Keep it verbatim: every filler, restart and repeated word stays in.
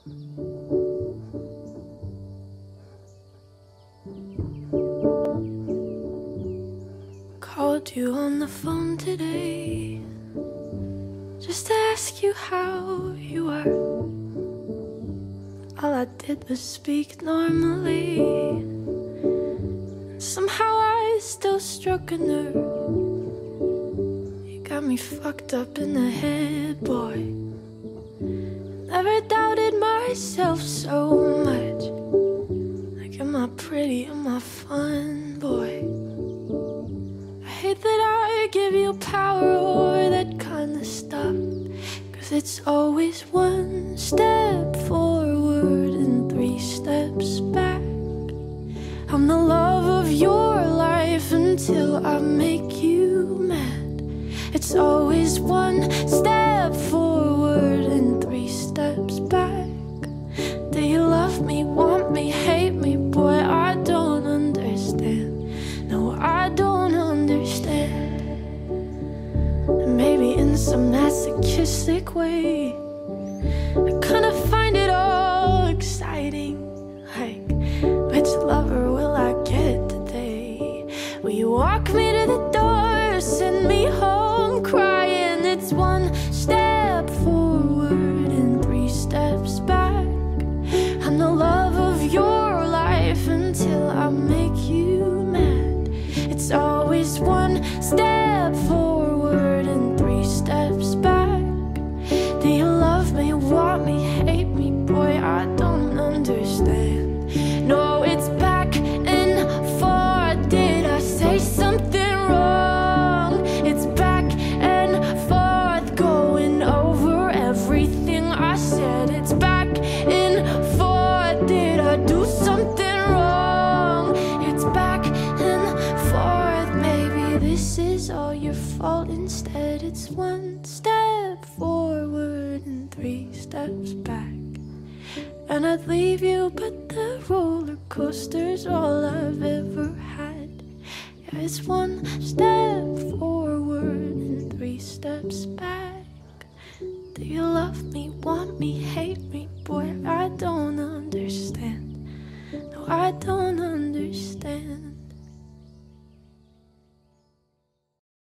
Called you on the phone today just to ask you how you are. All I did was speak normally, and somehow I still struck a nerve. You got me fucked up in the head, boy. Never doubted myself so much. Like, am I pretty, am I fun, boy? I hate that I give you power over that kind of stuff, 'cause it's always one step forward and three steps back. I'm the love of your life until I make you mad. It's always one step forward and three steps back. Do you love me, want me, hate me? Boy, I don't understand. No, I don't understand. Maybe in some masochistic way, I kinda find it all exciting. Like, which lover will I get today? Will you walk me to the door, send me home crying? It's one step forward and three steps back. I'm the love of your life until I make you mad. It's always one step forward and three steps back. Do you love me, want me, hate me? Boy, I don't understand. No, it's back and forth. Did I say something wrong? It's back and forth, going over everything I said. It's back and forth. Did I do something wrong? It's back and forth. Maybe this is all your fault. Instead, it's one step forward and three steps back. And I'd leave you, but the roller coaster's all I've ever had. Yeah, it's one step forward and three steps back. Do you love me, want me, hate